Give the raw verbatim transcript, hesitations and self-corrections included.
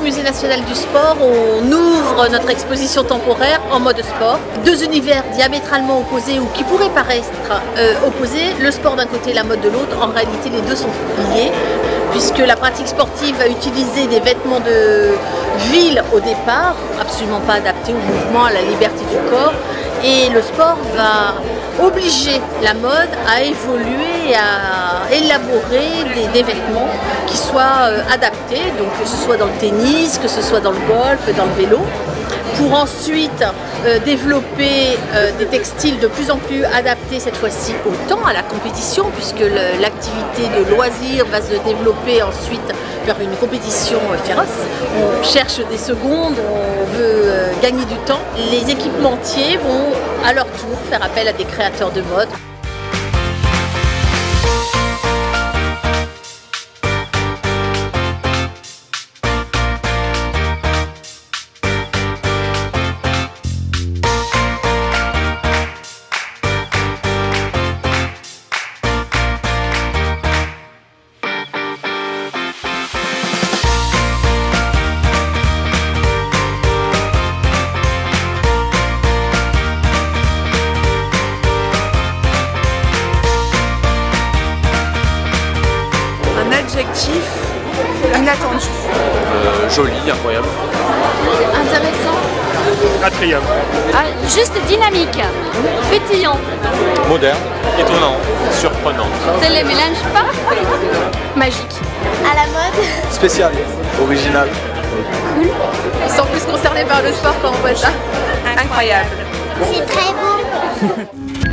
Musée national du sport, on ouvre notre exposition temporaire en mode sport. Deux univers diamétralement opposés ou qui pourraient paraître euh, opposés, le sport d'un côté, la mode de l'autre. En réalité, les deux sont liés, puisque la pratique sportive va utiliser des vêtements de ville au départ, absolument pas adaptés au mouvement, à la liberté du corps, et le sport va obliger la mode à évoluer et à élaborer des, des vêtements qui soient euh, adaptés, donc que ce soit dans le tennis, que ce soit dans le golf, dans le vélo, pour ensuite euh, développer euh, des textiles de plus en plus adaptés cette fois-ci au temps, à la compétition, puisque l'activité de loisir va se développer ensuite vers une compétition euh, féroce. On cherche des secondes, on veut euh, gagner du temps. Les équipementiers vont à leur tour faire appel à des créateurs de mode. Adjectif inattendu. Euh, joli, incroyable. Intéressant. Attrayant. Ah, juste dynamique. Pétillant. Moderne. Étonnant. Surprenant. C'est le mélange pas. Magique. À la mode. Spécial. Original. Cool. On se sent plus concerné par le sport quand on voit ça. Incroyable. C'est très beau.